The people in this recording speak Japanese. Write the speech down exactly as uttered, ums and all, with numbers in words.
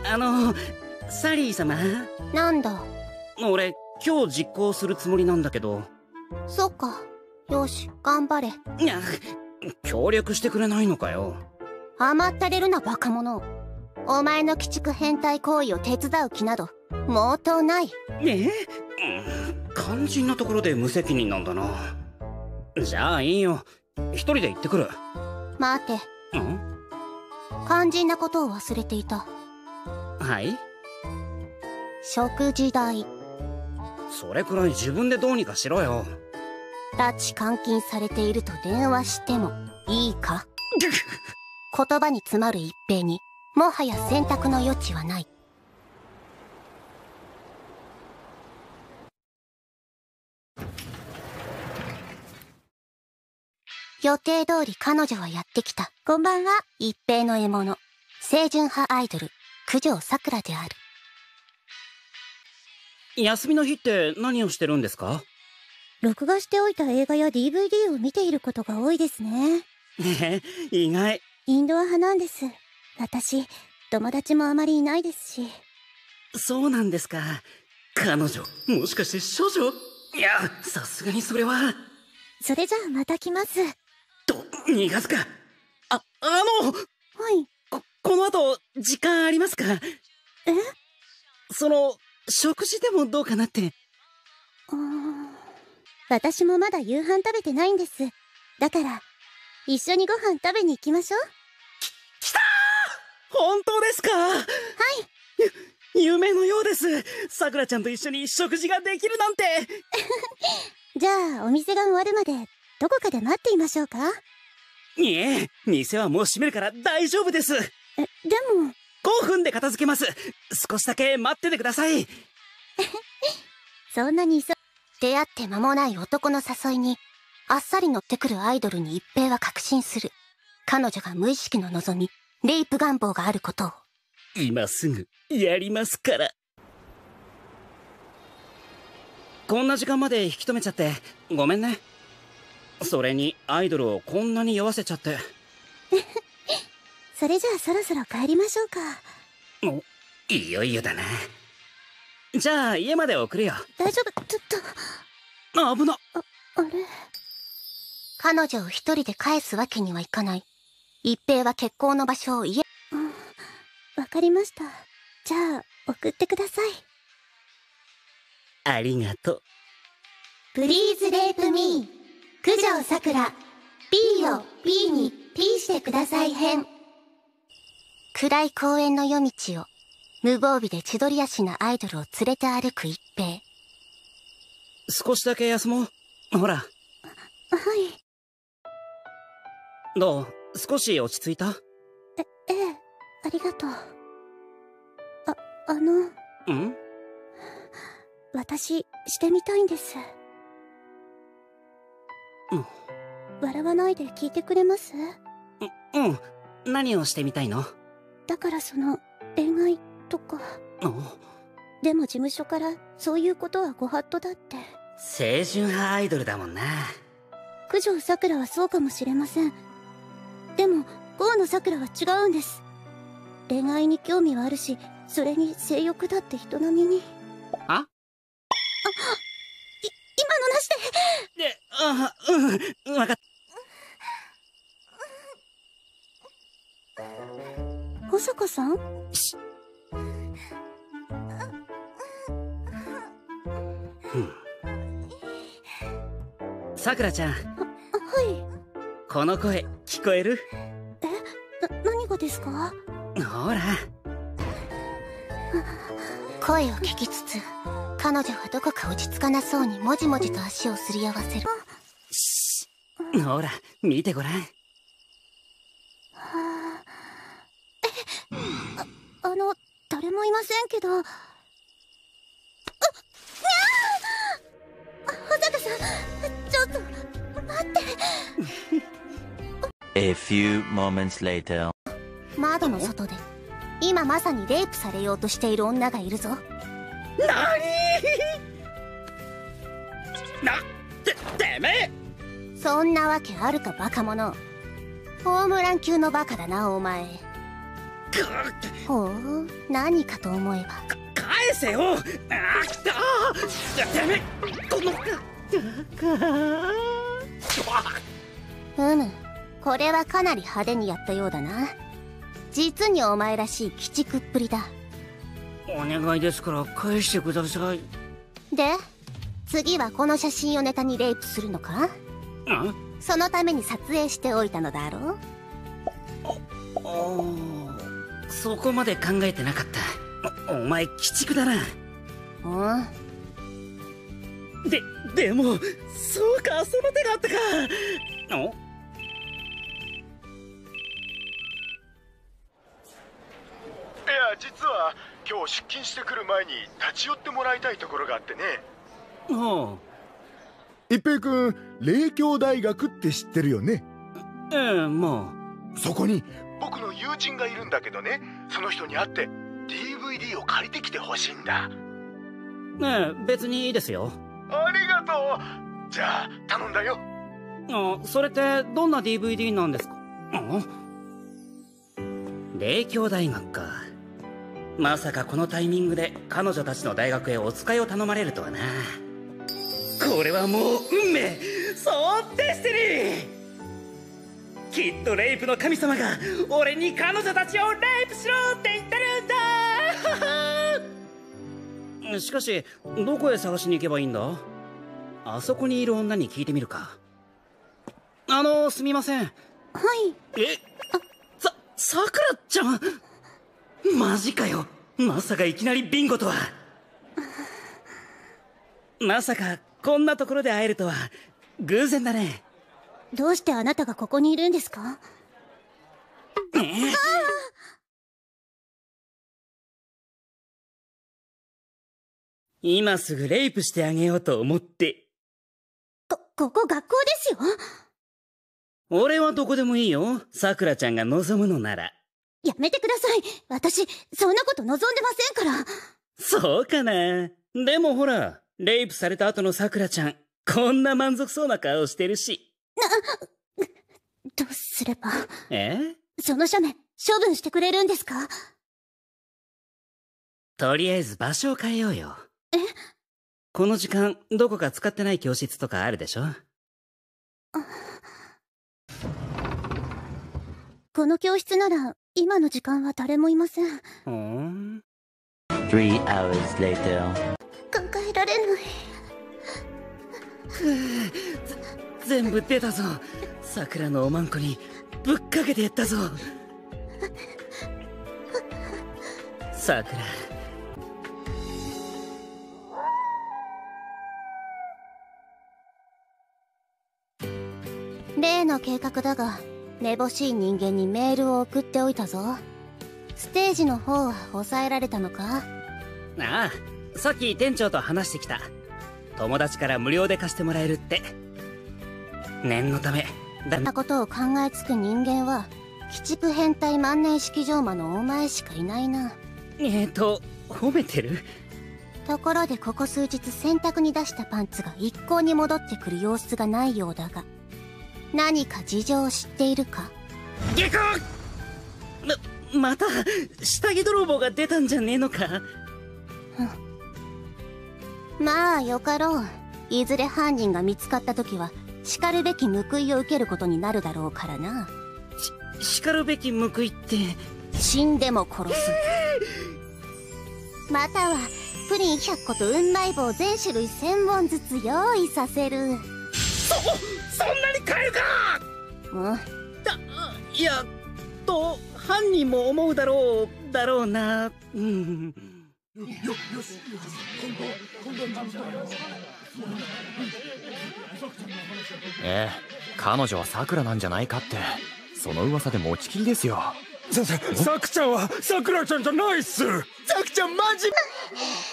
あのサリー様。 なんだ。 俺今日実行するつもりなんだけど。 そっか。よし頑張れ。 いや協力してくれないのかよ。 甘ったれるなバカ者。お前の鬼畜変態行為を手伝う気など毛頭ない。 え、うん、肝心なところで無責任なんだな。じゃあいいよ、一人で行ってくる。 待て。 ん？ 肝心なことを忘れていた。 はい？ 食事代。 それくらい自分でどうにかしろよ。 拉致監禁されていると電話してもいいか？言葉に詰まる一平にもはや選択の余地はない。予定通り彼女はやってきた。こんばんは。一平の獲物、清純派アイドル九条さくらである。 休みの日って何をしてるんですか？ 録画しておいた映画や ディーブイディー を見ていることが多いですね。 え意外。 インドア派なんです。私、友達もあまりいないですし。 そうなんですか。彼女、もしかして処女？いや、さすがにそれは。 それじゃあまた来ます。 と、逃がすか。あ、あのはい。 こ、この後、時間ありますか？ え？ その、食事でもどうかなって。 うーん。私もまだ夕飯食べてないんです。だから、一緒にご飯食べに行きましょう。 き、来たー！本当ですか？はい。ゆ、夢のようです。さくらちゃんと一緒に食事ができるなんて。 じゃあ、お店が終わるまで、どこかで待っていましょうか？ いえ、店はもう閉めるから大丈夫です。 え、でも。 ごふんで片付けます。少しだけ待っててください。 そんなに急。 出会って間もない男の誘いに、あっさり乗ってくるアイドルに一平は確信する。彼女が無意識の望み、レイプ願望があることを。 今すぐ、やりますから。こんな時間まで引き止めちゃって、ごめんね。それに、アイドルをこんなに酔わせちゃって。 それじゃあそろそろ帰りましょうか。 お、いよいよだな。じゃあ家まで送るよ。 大丈夫、ちょっと。危な。 あ、あれ。 彼女を一人で返すわけにはいかない。一平は決行の場所を家。 うん、わかりました。じゃあ、送ってください。 ありがとう。 プリーズレイプミー、九条さくら、P を P に P してください編。暗い公園の夜道を、無防備で千鳥足なアイドルを連れて歩く一平。 少しだけ休もう。ほら。 はい。 どう？少し落ち着いた？ え、ええ、ありがとう。あ、あの。 ん？ 私、してみたいんです。 うん。 笑わないで聞いてくれます？ う、うん。何をしてみたいの？ だからその、恋愛とか。でも事務所からそういうことはご法度だって。 清純派アイドルだもんな。 九条さくらはそうかもしれません。でも河野さくらは違うんです。恋愛に興味はあるし、それに性欲だって人並みに。 あ？あ、い、 今のなしで。 で、あ、うん、わかった。 保坂さん？ しさくらちゃん。 あ、はい。 この声聞こえる？ え、な、何がですか？ ほら。 声を聞きつつ、彼女はどこか落ち着かなそうにもじもじと足をすり合わせる。 しっ、ほら見てごらん。 あ、あの、誰もいませんけど。あ、保坂さん、ちょっと待って。 A few moments later. 窓の外で今まさにレイプされようとしている女がいるぞ。 なにー？な、て、てめえ！ そんなわけあるかバカ者。ホームラン級のバカだなお前。 ほう、何かと思えば。 返せよ。ああ、やめこのうむ、これはかなり派手にやったようだな。実にお前らしい鬼畜っぷりだ。 お願いですから返してください。 で、次はこの写真をネタにレイプするのか？ ん？ そのために撮影しておいたのだろう。 おお、そこまで考えてなかった。 お, お前鬼畜だな。 うんででもそうか、その手があったか。おいや、実は今日出勤してくる前に立ち寄ってもらいたいところがあってね。 おう。 一平君、霊京大学って知ってるよね？ ええ、もうそこに僕の友人がいるんだけどね、その人に会って ディーブイディー を借りてきてほしいんだ。 ええ、別にいいですよ。 ありがとう。じゃあ頼んだよ。 あ、それってどんな ディーブイディー なんですか？霊京大学か。まさかこのタイミングで彼女たちの大学へお使いを頼まれるとはな。これはもう運命、そうデスティニー。きっとレイプの神様が俺に彼女たちをレイプしろって言ってるんだ。しかしどこへ探しに行けばいいんだ？あそこにいる女に聞いてみるか。あの、すみません。 はい。 え、さ、さくらちゃん、マジかよ。まさかいきなりビンゴとは。まさかこんなところで会えるとは偶然だね。 どうしてあなたがここにいるんですか？ えー、今すぐレイプしてあげようと思って。 こ、ここ学校ですよ。 俺はどこでもいいよ、さくらちゃんが望むのなら。 やめてください。私そんなこと望んでませんから。 そうかな。でもほら、レイプされた後のさくらちゃん、こんな満足そうな顔してるし。 な、どうすれば。 え？ その写メ処分してくれるんですか？ とりあえず場所を変えようよ。 え？ この時間どこか使ってない教室とかあるでしょ？ この教室なら今の時間は誰もいません。 ふん。 Three hours later. 考えられない。 全部出たぞ。桜のおまんこにぶっかけてやったぞ。桜。 例の計画だが、めぼしい人間にメールを送っておいたぞ。ステージの方は抑えられたのか？ ああ、さっき店長と話してきた。友達から無料で貸してもらえるって。念のためだったことを考えつく人間は鬼畜変態万年式場魔のお前しかいないな。 えーと褒めてる？ ところでここ数日洗濯に出したパンツが一向に戻ってくる様子がないようだが、何か事情を知っているか？ 下校！ま、また下着泥棒が出たんじゃねえのか？ まあよかろう。いずれ犯人が見つかった時は叱るべき報いを受けることになるだろうからな。 し、叱るべき報いって？ 死んでも殺す。またはプリンひゃっこと雲来棒全種類せんぼんずつ用意させる。 そ、そんなに買えるか？ うん。 だ、いや、と犯人も思うだろう、だろうな。うん。よ、よし、今度、今度ええ、彼女はさくらなんじゃないかって、その噂で持ちきりですよ。 さ、さ、さくちゃんはさくらちゃんじゃないっす。さくちゃんマジ